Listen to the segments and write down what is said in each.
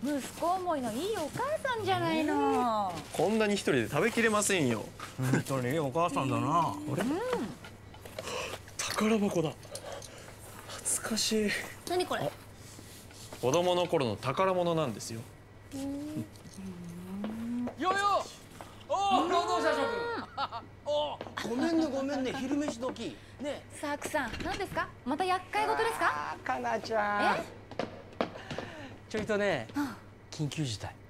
息子思いのいいお母さんじゃないの。 こんなに一人で食べきれませんよ。 本当にいいお母さんだな。 宝箱だ。懐かしい。 何これ？ 子供の頃の宝物なんですよ。 よよ。おお、労働者諸君。おお、ごめんね、昼飯時。ね。 サークさん、何ですか？また厄介事ですか？ かなちゃん。ちょいとね、緊急事態。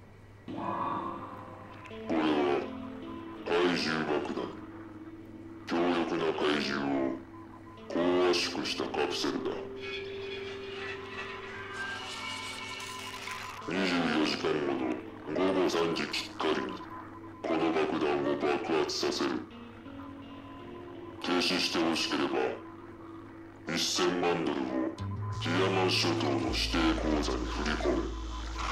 これは怪獣爆弾。強力な怪獣を高圧縮したカプセルだ。24時間後の午後3時きっかりにこの爆弾を爆発させる。停止してほしければ1000万ドルをティアマン諸島の指定口座に振り込め。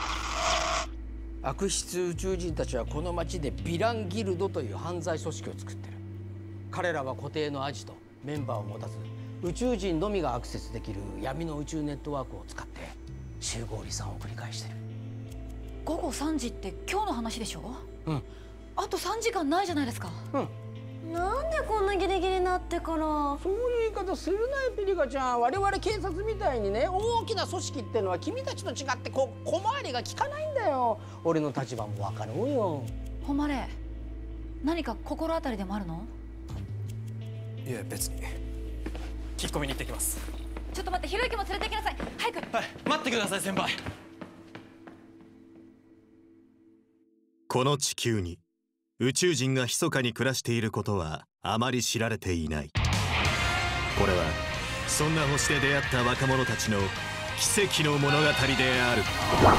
悪質宇宙人たちはこの町でヴィランギルドという犯罪組織を作ってる。彼らは固定のアジトメンバーを持たず宇宙人のみがアクセスできる闇の宇宙ネットワークを使って集合離散を繰り返してる。 午後3時って今日の話でしょ？ うん。 あと3時間ないじゃないですか。 うん。 なんでこんなギリギリになってから。 そういう言い方するなよピリカちゃん。我々警察みたいにね、大きな組織ってのは君たちと違って小回りが利かないんだよ。俺の立場も分かろうよ。 誉れ、何か心当たりでもあるの？ いえ別に。聞き込みに行ってきます。 ちょっと待って、ひろゆきも連れて行きなさい。早く。 はい、待ってください先輩。 この地球に宇宙人が密かに暮らしていることはあまり知られていない。これはそんな星で出会った若者たちの奇跡の物語である。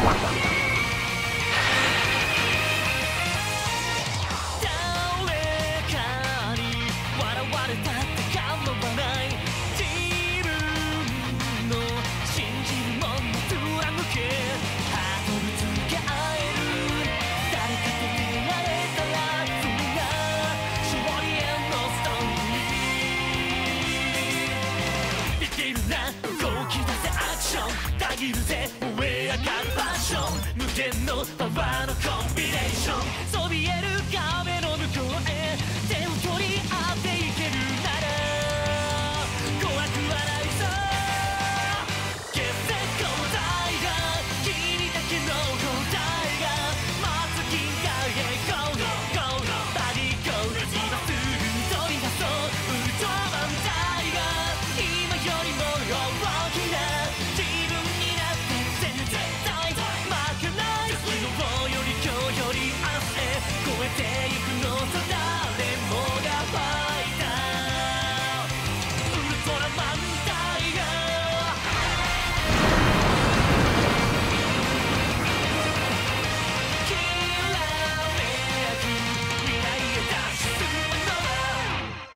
無限のパワーのコンビネーション、そびえる壁の向こうへ手を取り合っていけるなら怖くはないぞ。決戦交代が君だけの答えが待つ近海へ Go Go Go バディ Go 今すぐ取り出そうウルトラマン隊が今よりも大きな自分になって絶対負けない。昨日より今日より明日へ超えてゆくのさ。誰もがファイターウルトラマンタイガー。きらめく未来へダッシュするのだ。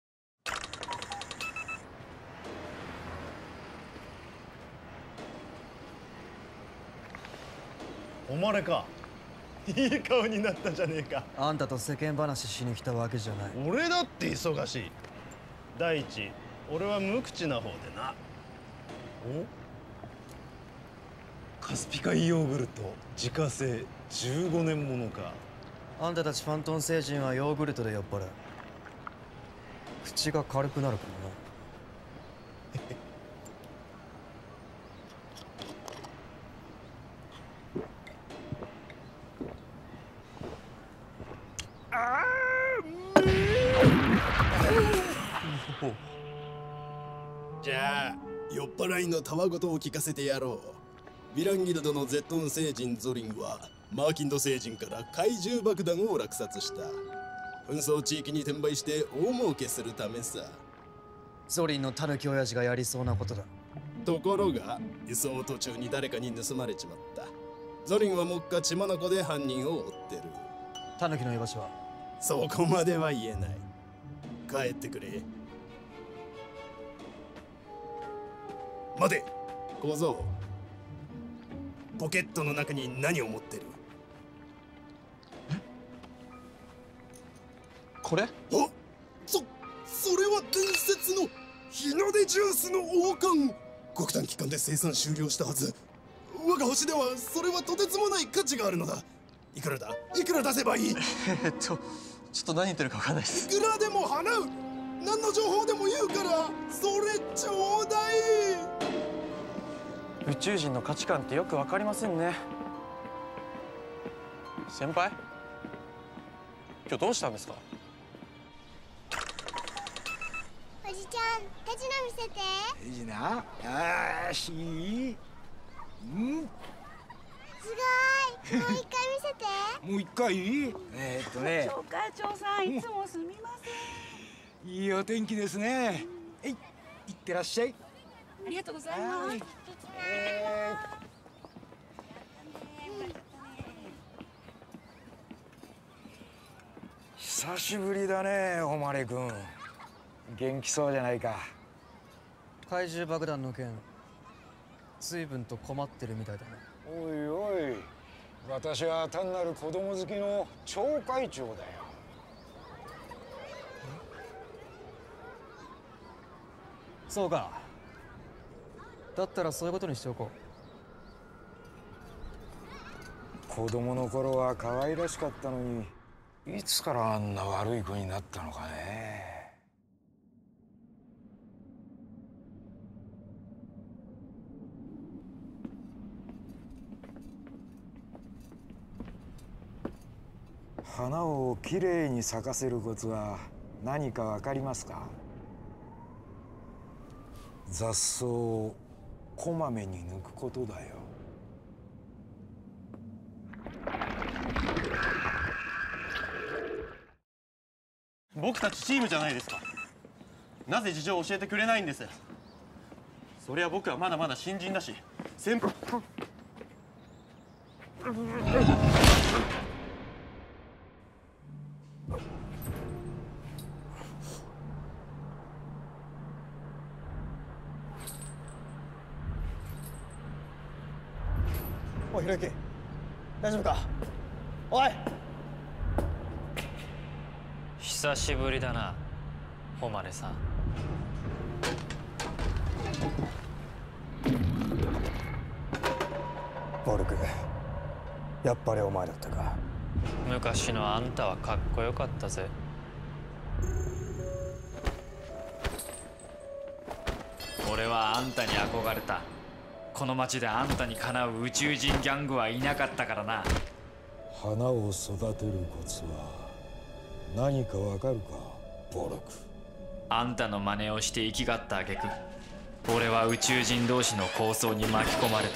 お前か。いい顔になったじゃねえか。 あんたと世間話しに来たわけじゃない。 俺だって忙しい。第一、俺は無口な方でな。お？カスピ海ヨーグルト自家製15年ものか。 あんたたちファントン星人はヨーグルトで酔っ払う。口が軽くなるかもな。 じゃあ酔っ払いのたわごとを聞かせてやろう。ヴィランギルドのゼットン星人ゾリンはマーキンド星人から怪獣爆弾を落札した。紛争地域に転売して大儲けするためさ。 ゾリンのタヌキ親父がやりそうなことだ。 ところが輸送途中に誰かに盗まれちまった。ゾリンは目下血眼で犯人を追ってる。 タヌキの居場所は？ そこまでは言えない。帰ってくれ。待て小僧、ポケットの中に何を持ってる？ これ？ それは伝説の日の出ジュースの王冠。極短期間で生産終了したはず。 我が星ではそれはとてつもない価値があるのだ。いくらだ？いくら出せばいい？ ちょっと何言ってるか分かんないです。 いくらでも払う。何の情報でも言うから、それちょうだい。 宇宙人の価値観ってよくわかりませんね。先輩、今日どうしたんですか？ おじちゃん、手品見せて。 手品？あしい。 すごい。もう一回見せて。 もう一回？ 町会長さん、いつもすみません。 いいお天気ですね。いってらっしゃい。 ありがとうございます。 久しぶりだね、誉君。元気そうじゃないか。 怪獣爆弾の件、随分と困ってるみたいだね。 おいおい、私は単なる子供好きの町会長だよ。 そうか。だったらそういうことにしておこう。子供の頃は可愛らしかったのに、いつからあんな悪い子になったのかね。花をきれいに咲かせるコツは何かわかりますか？雑草をこまめに抜くことだよ。 僕たちチームじゃないですか。なぜ事情を教えてくれないんです？そりゃ僕はまだまだ新人だし、先輩。 おい、ひろゆき、大丈夫か？おい。 久しぶりだな、誉さん。 ボルク、やっぱりお前だったか。 昔のあんたはかっこよかったぜ。俺はあんたに憧れた。この町であんたにかなう宇宙人ギャングはいなかったからな。 花を育てるコツは何かわかるか、ボルク。 あんたの真似をして生きがった挙句、俺は宇宙人同士の抗争に巻き込まれた。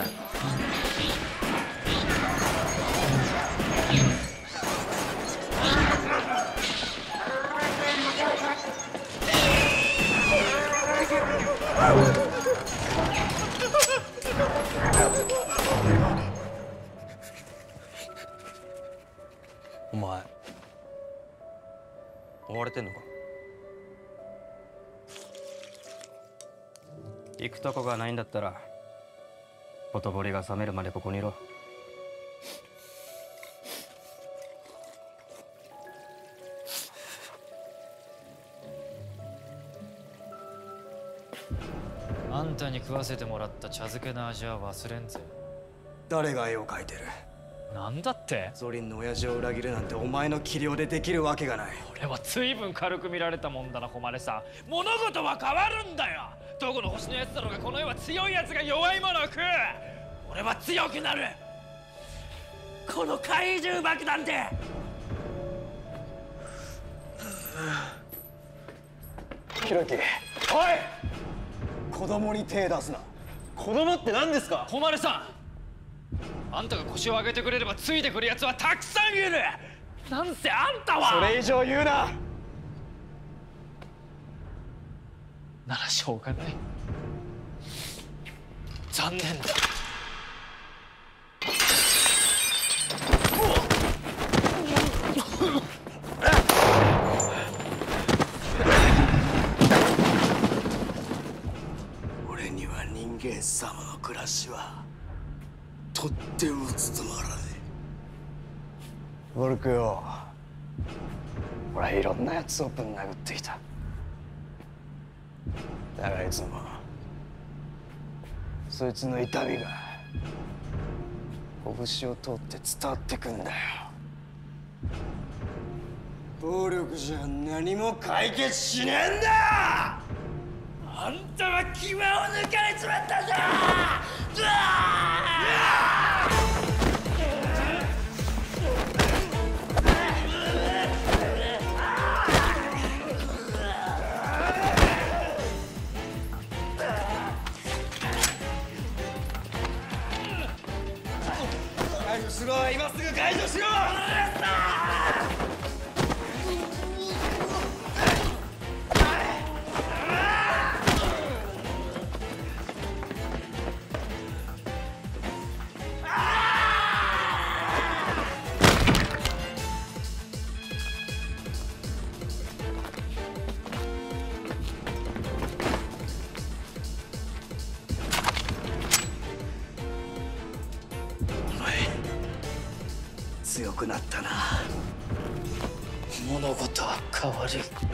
お前、追われてんのか？行くとこがないんだったら、ほとぼりが冷めるまでここにいろ。 あんたに食わせてもらった茶漬けの味は忘れんぜ。 誰が絵を描いてる？ なんだって？ ゾリンの親父を裏切るなんてお前の器量でできるわけがない。 俺は随分軽く見られたもんだな、誉さん。物事は変わるんだよ。どこの星のやつだろうが、この世は強いやつが弱いものを食う。俺は強くなる。この怪獣爆弾で。 ひろゆき、おい！子供に手出すな。 子供って何ですか？ 誉さん、あんたが腰を上げてくれればついてくるやつはたくさんいる。なんせあんたは。 それ以上言うな。 ならしょうがない。残念だ。 俺には人間様の暮らしはとっても務まらねボルクよ、俺はいろんなやつをぶん殴ってきた。だがいつもそいつの痛みが拳を通って伝わってくんだよ。 暴力じゃ何も解決しねえんだよ。 あんたは牙を抜かれちまったんだ。 解除しろ、今すぐ解除しろ。強くなったな。物事は変わる。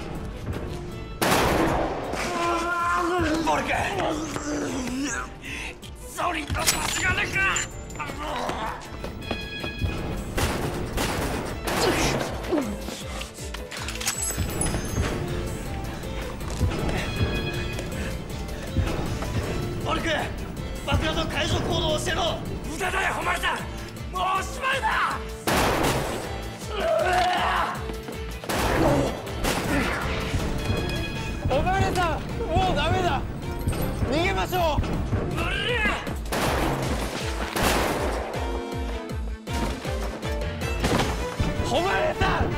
ボルケゾリンの差し金か。ボルケ爆弾の解除行動をしてろ。無駄だよ誉さん、もうおしまいだ。 お前さん、もうダメだ。逃げましょう。誉さん。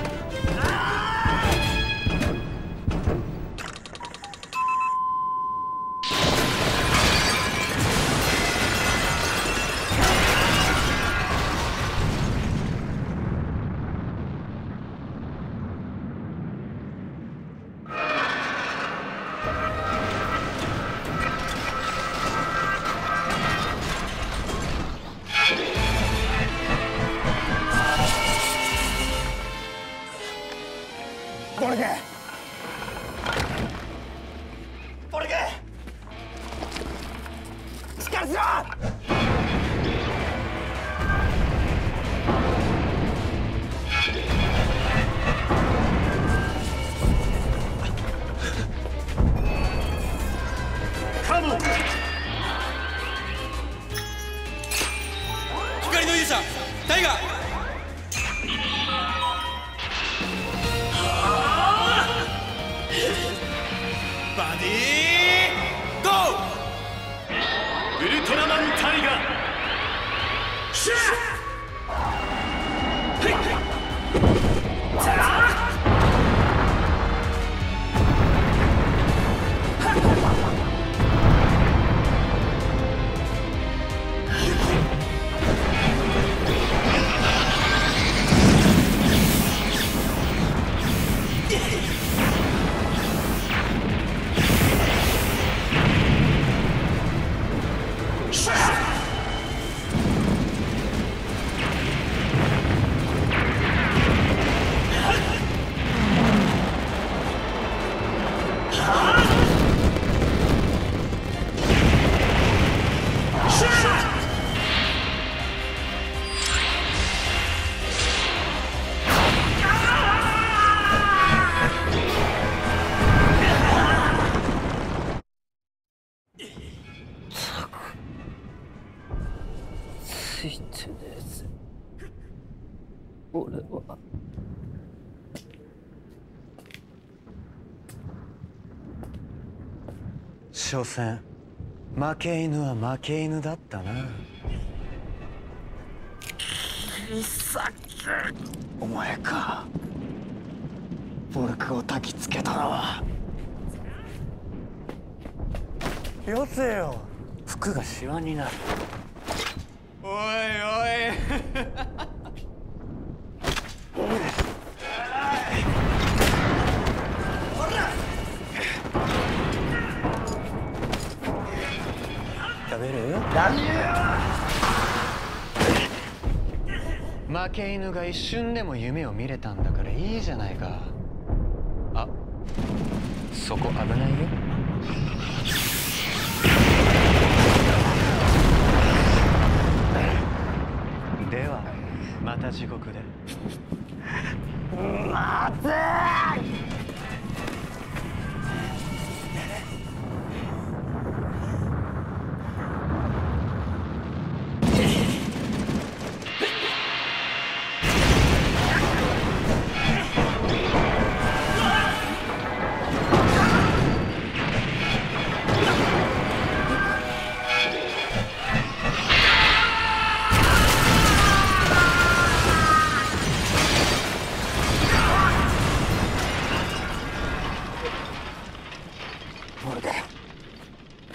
ボルケボルケしっかりしろ。カモン。光の勇者タイガー。バディーゴー。ウルトラマンタイガーシャー。ついてねえぜ俺は。所詮負け犬は負け犬だったな。お前かボルクを焚きつけたのは。よせよ、服がシワになる。おいおい食べる？負け犬が一瞬でも夢を見れたんだからいいじゃないか。あ、そこ危ないよ。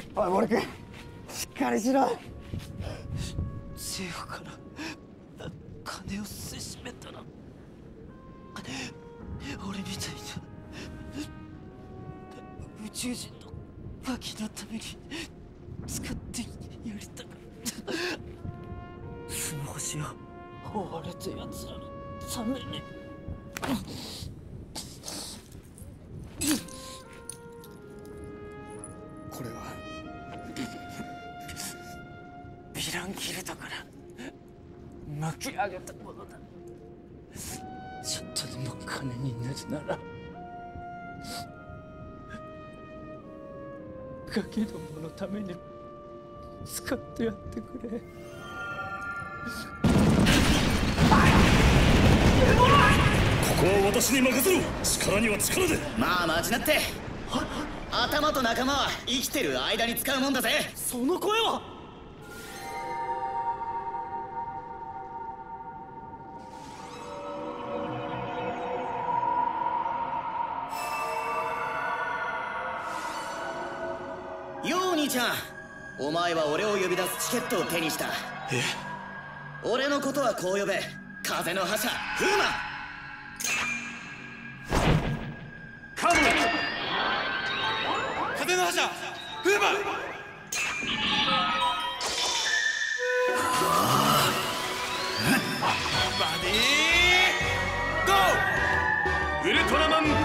おい森君、しっかりしろ。 政府から金をせしめたら俺みたいな宇宙人のガキのために使ってやりたかった。その星を追われたやつらのために。 これはヴィランギルドから巻き上げたものだ。ちょっとでも金になるならガキどものために使ってやってくれ。 ここは私に任せろ。力には力で。 まあ待ちなって。頭と仲間は生きてる間に使うもんだぜ。 その声は。 よう兄ちゃん、お前は俺を呼び出すチケットを手にした。俺のことはこう呼べ。風の覇者フーマ。 カム。風の覇者フーマ。バディーゴー。ウルトラマンフーマ。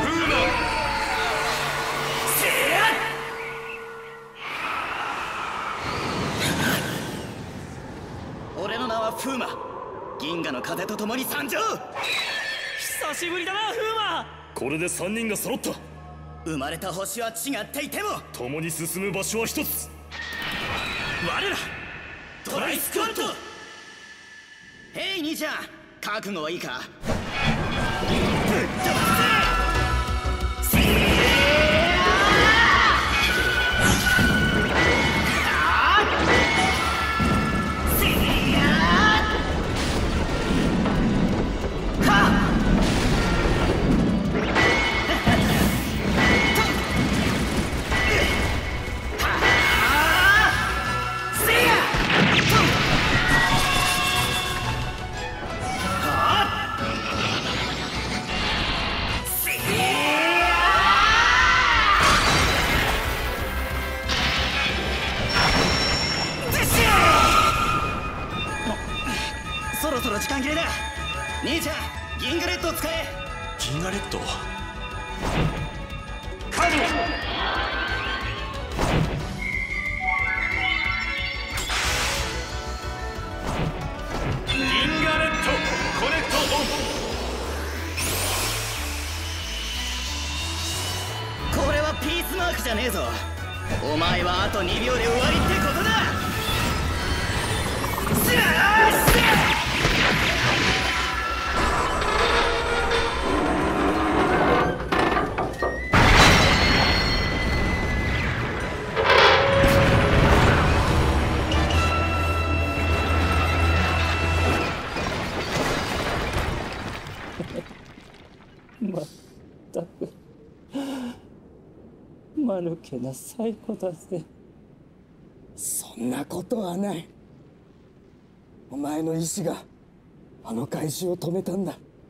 俺の名はフーマ。銀河の風と共に参上。 久しぶりだなフーマ。 これで3人が揃った。 生まれた星は違っていても共に進む場所は一つ。 我らトライスクワット。ヘイ兄ちゃん、覚悟はいいか。ぶっ飛ばせ。そろそろ時間切れだ。兄ちゃん、銀河レッドを使え。 銀河レッド。 カム。 銀河レッドコネクトオン。これはピースマークじゃねえぞ。お前はあと2秒で終わりってことだ。 まったく間抜けな最後だぜ。 そんなことはない。お前の意志があの怪獣を止めたんだ。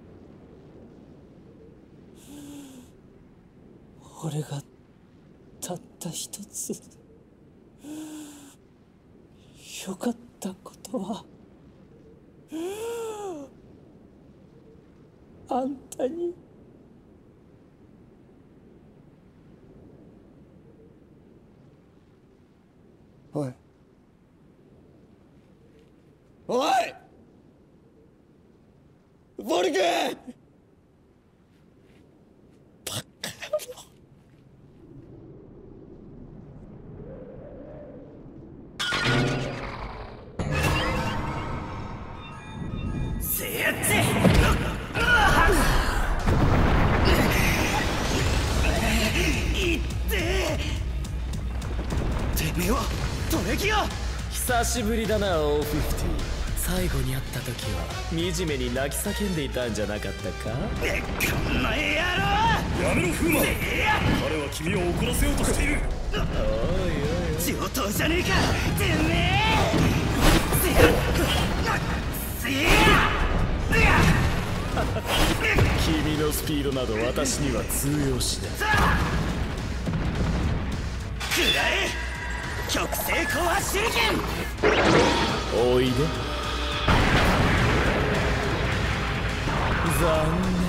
俺がたった一つよかったことはあんたにおいおいボルク。 せやっていっててめえはトレギア。 久しぶりだなオーフィフティ。最後に会った時は惨めに泣き叫んでいたんじゃなかったか。 こんな野郎。 やめろフーマ。彼は君を怒らせようとしている。 状当じゃねえかてめえ。 君のスピードなど私には通用しない。 くらえ極性硬派手裏剣。 おいで。残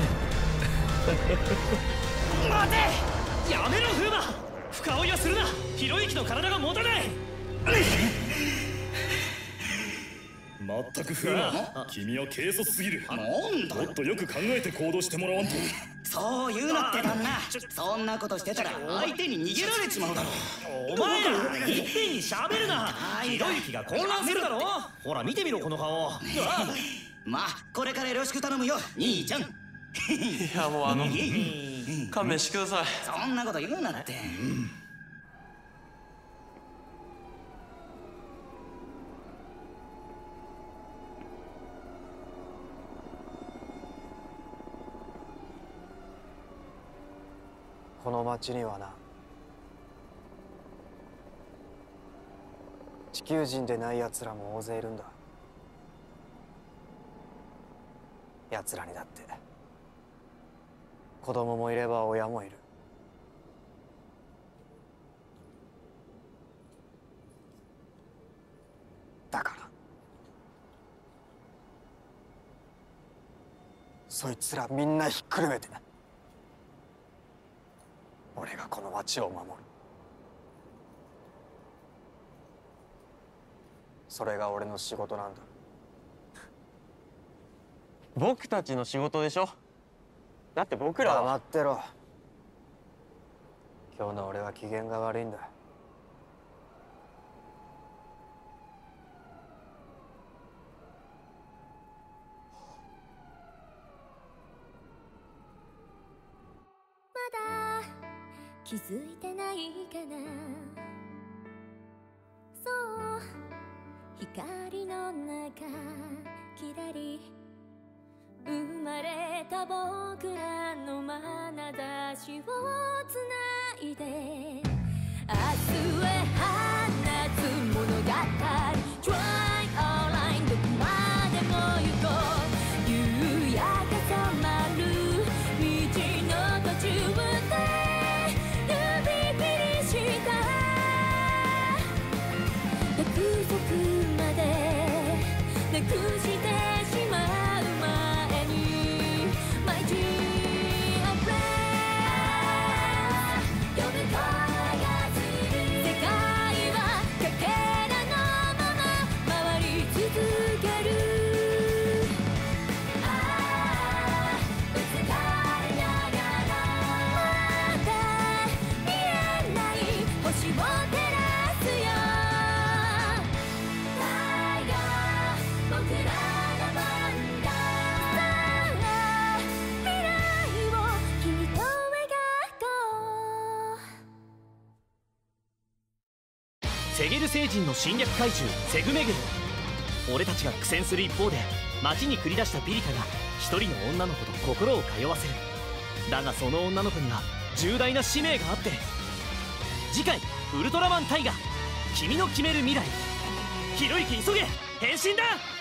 念。 待て、やめろ風磨。深追いはするな。ひろゆきの体が持たない。 まったく風磨、君は軽率すぎる。もっとよく考えて行動してもらわんと。 そう言うなって旦那。そんなことしてたら相手に逃げられちまうだろ。 お前らいっぺんに喋るな。ひろゆきが混乱するだろ。ほら見てみろこの顔。 まあこれからよろしく頼むよ兄ちゃん。 いやもう勘弁してください。 そんなこと言うなって。 この町にはな、地球人でない奴らも大勢いるんだ。奴らにだって子供もいれば親もいる。だからそいつらみんなひっくるめて俺がこの町を守る。それが俺の仕事なんだ。 僕たちの仕事でしょ。だって僕らは。 黙ってろ。今日の俺は機嫌が悪いんだ。 まだ気づいてないかな。そう光の中きらり生まれた僕らの眼差しをつないで明日へ放つ物語 Try all line どこまでも行こう夕焼け染まる道の途中で指切りした約束までなくしてしまうセゲル星人の侵略怪獣セグメグル。俺たちが苦戦する一方で街に繰り出したピリカが一人の女の子と心を通わせる。だがその女の子には重大な使命があって。次回ウルトラマンタイガ、君の決める未来。ひろゆき急げ、変身だ。